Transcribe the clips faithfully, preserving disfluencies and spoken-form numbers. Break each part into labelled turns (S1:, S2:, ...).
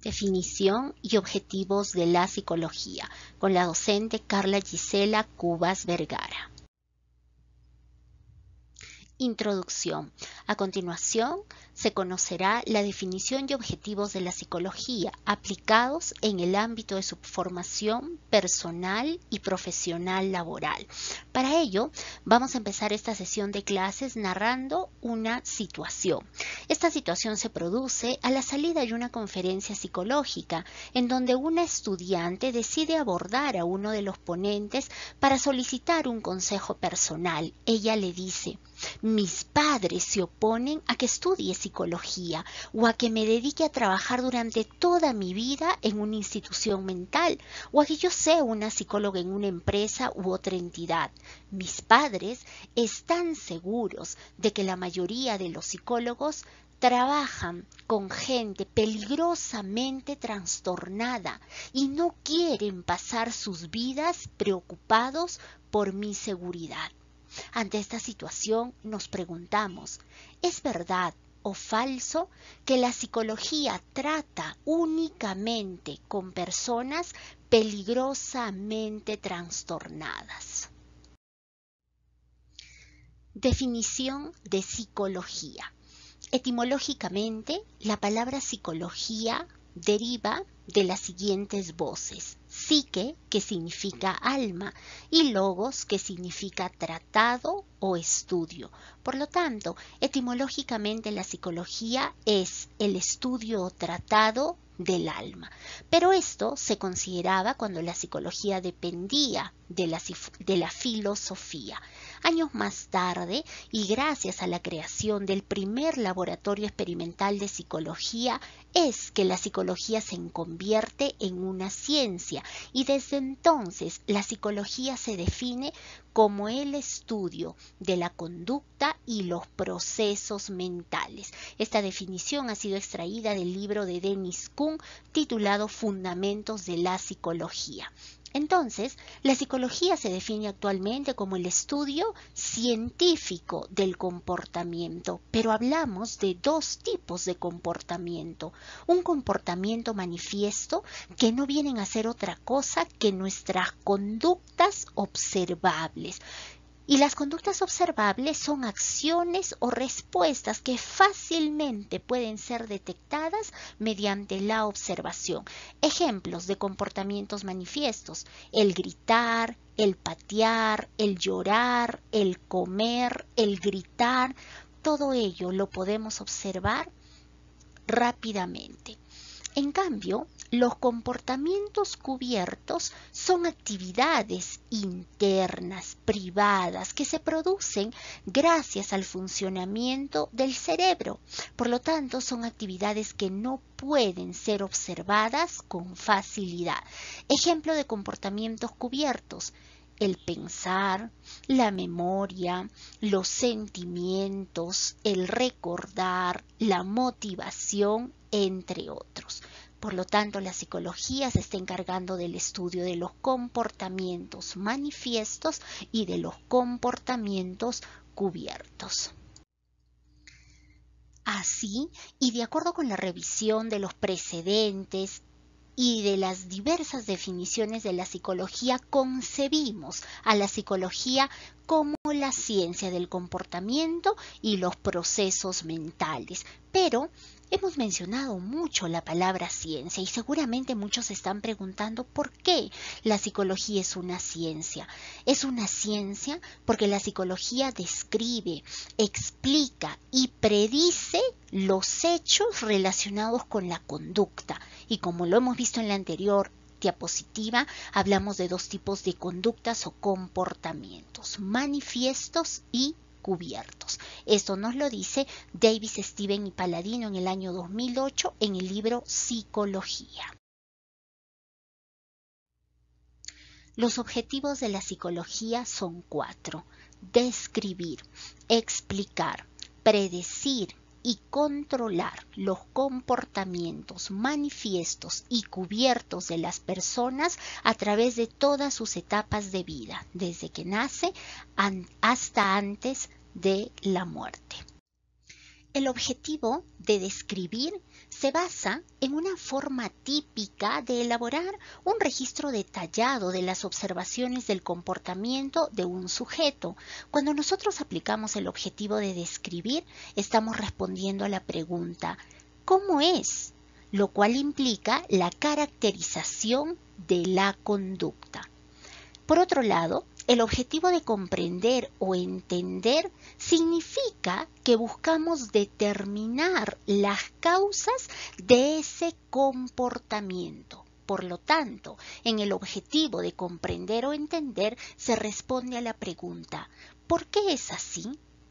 S1: Definición y objetivos de la psicología, con la docente Carla Gisela Cubas Vergara. Introducción. A continuación, se conocerá la definición y objetivos de la psicología aplicados en el ámbito de su formación personal y profesional laboral. Para ello, vamos a empezar esta sesión de clases narrando una situación. Esta situación se produce a la salida de una conferencia psicológica, en donde una estudiante decide abordar a uno de los ponentes para solicitar un consejo personal. Ella le dice: mis padres se oponen a que estudie psicología o a que me dedique a trabajar durante toda mi vida en una institución mental o a que yo sea una psicóloga en una empresa u otra entidad. Mis padres están seguros de que la mayoría de los psicólogos trabajan con gente peligrosamente trastornada y no quieren pasar sus vidas preocupados por mi seguridad. Ante esta situación nos preguntamos, ¿es verdad o falso que la psicología trata únicamente con personas peligrosamente trastornadas? Definición de psicología. Etimológicamente, la palabra psicología deriva de las siguientes voces: psique, que significa alma, y logos, que significa tratado o estudio. Por lo tanto, etimológicamente la psicología es el estudio o tratado del alma. Pero esto se consideraba cuando la psicología dependía de la, de la filosofía. Años más tarde, y gracias a la creación del primer laboratorio experimental de psicología, es que la psicología se convierte en una ciencia, y desde entonces la psicología se define como el estudio de la conducta y los procesos mentales. Esta definición ha sido extraída del libro de Dennis Kuhn titulado Fundamentos de la Psicología. Entonces, la psicología se define actualmente como el estudio científico del comportamiento, pero hablamos de dos tipos de comportamiento. Un comportamiento manifiesto, que no vienen a ser otra cosa que nuestras conductas observables. Y las conductas observables son acciones o respuestas que fácilmente pueden ser detectadas mediante la observación. Ejemplos de comportamientos manifiestos: el gritar, el patear, el llorar, el comer, el gritar. Todo ello lo podemos observar rápidamente. En cambio, los comportamientos cubiertos son actividades internas, privadas, que se producen gracias al funcionamiento del cerebro. Por lo tanto, son actividades que no pueden ser observadas con facilidad. Ejemplo de comportamientos cubiertos: el pensar, la memoria, los sentimientos, el recordar, la motivación, entre otros. Por lo tanto, la psicología se está encargando del estudio de los comportamientos manifiestos y de los comportamientos cubiertos. Así, y de acuerdo con la revisión de los precedentes y de las diversas definiciones de la psicología, concebimos a la psicología como la ciencia del comportamiento y los procesos mentales. Pero hemos mencionado mucho la palabra ciencia y seguramente muchos se están preguntando por qué la psicología es una ciencia. Es una ciencia porque la psicología describe, explica y predice los hechos relacionados con la conducta. Y como lo hemos visto en la anterior diapositiva, hablamos de dos tipos de conductas o comportamientos: manifiestos y cubiertos. Esto nos lo dice Davis, Steven y Paladino en el año dos mil ocho en el libro Psicología. Los objetivos de la psicología son cuatro: describir, explicar, predecir y controlar los comportamientos manifiestos y cubiertos de las personas a través de todas sus etapas de vida, desde que nace hasta antes de la muerte. El objetivo de describir se basa en una forma típica de elaborar un registro detallado de las observaciones del comportamiento de un sujeto. Cuando nosotros aplicamos el objetivo de describir, estamos respondiendo a la pregunta ¿cómo es?, lo cual implica la caracterización de la conducta. Por otro lado, el objetivo de comprender o entender significa que buscamos determinar las causas de ese comportamiento. Por lo tanto, en el objetivo de comprender o entender se responde a la pregunta ¿por qué es así?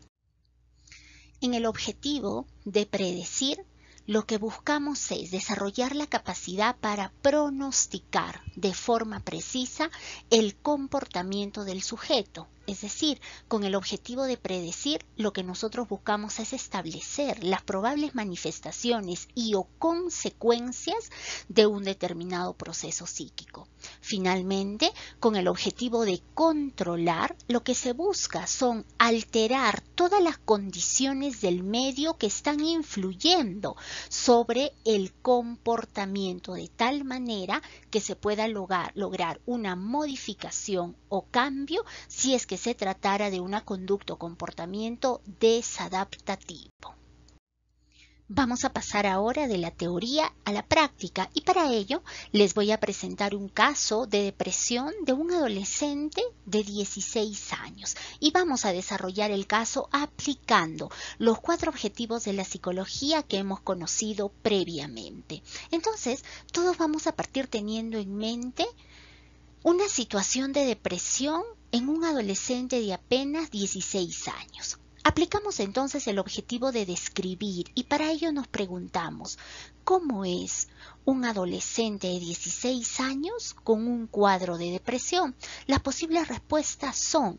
S1: En el objetivo de predecir, lo que buscamos es desarrollar la capacidad para pronosticar de forma precisa el comportamiento del sujeto. Es decir, con el objetivo de predecir, lo que nosotros buscamos es establecer las probables manifestaciones y o consecuencias de un determinado proceso psíquico. Finalmente, con el objetivo de controlar, lo que se busca son alterar todas las condiciones del medio que están influyendo sobre el comportamiento de tal manera que se pueda lograr, lograr una modificación o cambio si es que se tratara de una conducta o comportamiento desadaptativo. Vamos a pasar ahora de la teoría a la práctica y para ello les voy a presentar un caso de depresión de un adolescente de dieciséis años y vamos a desarrollar el caso aplicando los cuatro objetivos de la psicología que hemos conocido previamente. Entonces, todos vamos a partir teniendo en mente una situación de depresión en un adolescente de apenas dieciséis años. Aplicamos entonces el objetivo de describir y para ello nos preguntamos, ¿cómo es un adolescente de dieciséis años con un cuadro de depresión? Las posibles respuestas son,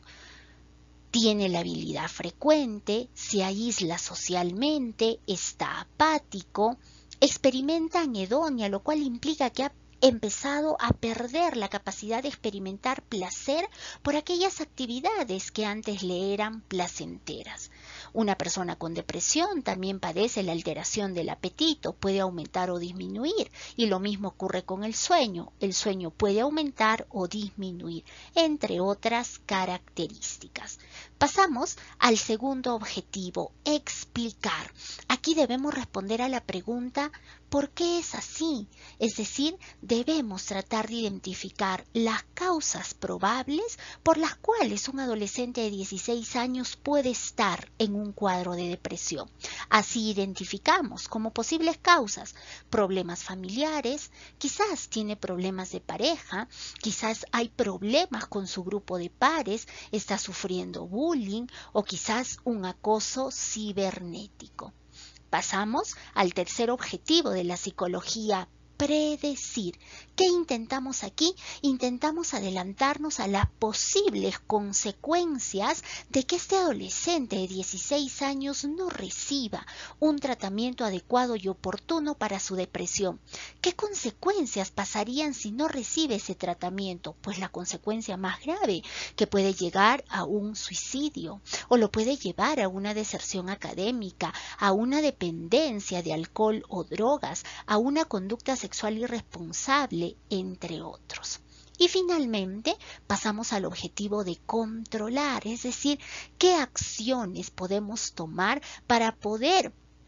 S1: tiene la habilidad frecuente, se aísla socialmente, está apático, experimenta anedonia, lo cual implica que ha empezado a perder la capacidad de experimentar placer por aquellas actividades que antes le eran placenteras. Una persona con depresión también padece la alteración del apetito, puede aumentar o disminuir, y lo mismo ocurre con el sueño. El sueño puede aumentar o disminuir, entre otras características. Pasamos al segundo objetivo, explicar. Aquí debemos responder a la pregunta ¿por qué es así? Es decir, debemos tratar de identificar las causas probables por las cuales un adolescente de dieciséis años puede estar en un cuadro de depresión. Así identificamos como posibles causas problemas familiares, quizás tiene problemas de pareja, quizás hay problemas con su grupo de pares, está sufriendo bullying o quizás un acoso cibernético. Pasamos al tercer objetivo de la psicología, predecir. ¿Qué intentamos aquí? Intentamos adelantarnos a las posibles consecuencias de que este adolescente de dieciséis años no reciba un tratamiento adecuado y oportuno para su depresión. ¿Qué consecuencias pasarían si no recibe ese tratamiento? Pues la consecuencia más grave, que puede llegar a un suicidio o lo puede llevar a una deserción académica, a una dependencia de alcohol o drogas, a una conducta sexual irresponsable, entre otros. Y finalmente pasamos al objetivo de controlar, es decir, qué acciones podemos tomar para poder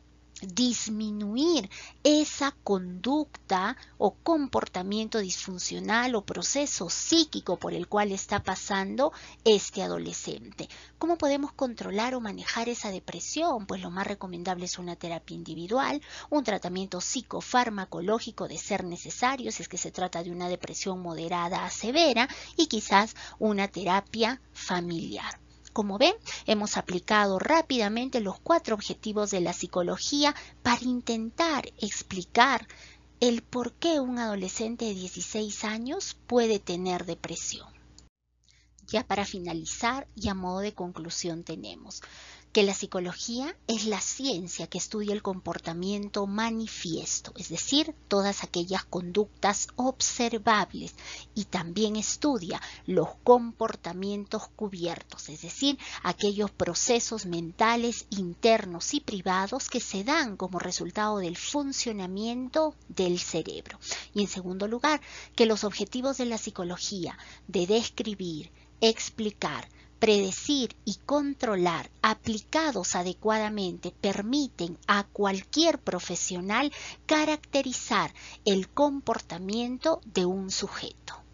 S1: disminuir esa conducta o comportamiento disfuncional o proceso psíquico por el cual está pasando este adolescente. ¿Cómo podemos controlar o manejar esa depresión? Pues lo más recomendable es una terapia individual, un tratamiento psicofarmacológico de ser necesario si es que se trata de una depresión moderada a severa y quizás una terapia familiar. Como ven, hemos aplicado rápidamente los cuatro objetivos de la psicología para intentar explicar el por qué un adolescente de dieciséis años puede tener depresión. Ya para finalizar y a modo de conclusión tenemos, que la psicología es la ciencia que estudia el comportamiento manifiesto, es decir, todas aquellas conductas observables, y también estudia los comportamientos cubiertos, es decir, aquellos procesos mentales internos y privados que se dan como resultado del funcionamiento del cerebro. Y en segundo lugar, que los objetivos de la psicología de describir, explicar, predecir y controlar aplicados adecuadamente permiten a cualquier profesional caracterizar el comportamiento de un sujeto.